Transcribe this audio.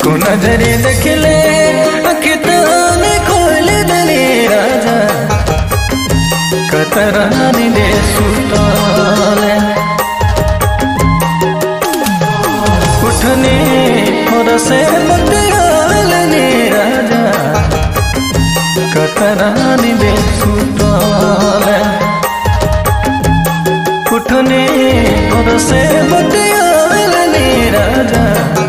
को नजरे देखले अखिताने खोल दले राजा कतरानी दे सुताले उठने और से बदलाले राजा कतरानी दे सुताले उठने और से बदलाले राजा